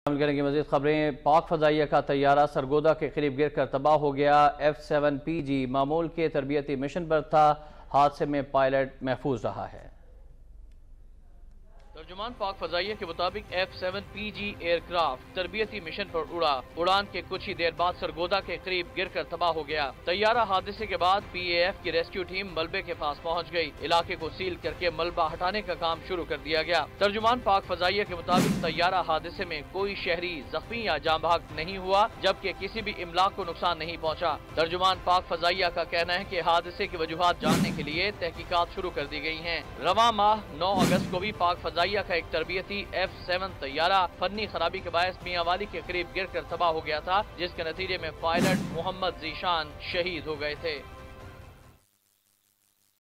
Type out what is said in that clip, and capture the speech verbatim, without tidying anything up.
करेंगे मजीद खबरें। पाक फजाइया का तैयारा सरगोदा के करीब गिर कर तबाह हो गया। एफ सेवन पी जी मामूल के तरबियती मिशन पर था। हादसे में पायलट महफूज रहा है। तर्जुमान पाक फजाइया के मुताबिक F seven P G aircraft तरबियती मिशन पर उड़ा। उड़ान के कुछ ही देर बाद सरगोदा के करीब गिर कर तबाह हो गया। तैयारा हादसे के बाद पी ए एफ की रेस्क्यू टीम मलबे के पास पहुंच गई। इलाके को सील करके मलबा हटाने का काम शुरू कर दिया गया। तर्जुमान पाक फजाइया के मुताबिक तैयारा हादसे में कोई शहरी जख्मी या जाँ बहक नहीं हुआ, जबकि किसी भी इमलाक को नुकसान नहीं पहुँचा। तर्जुमान पाक फजाइया का कहना है की हादसे की वजूहात जानने के लिए तहकीकात शुरू कर दी गई है। रवां माह नौ अगस्त को भी पाक फजाइया का एक तरबियती एफ सेवन तैयारा फन्नी खराबी के बायस मियांवाली के करीब गिर कर तबाह हो गया था, जिसके नतीजे में पायलट मोहम्मद जीशान शहीद हो गए थे।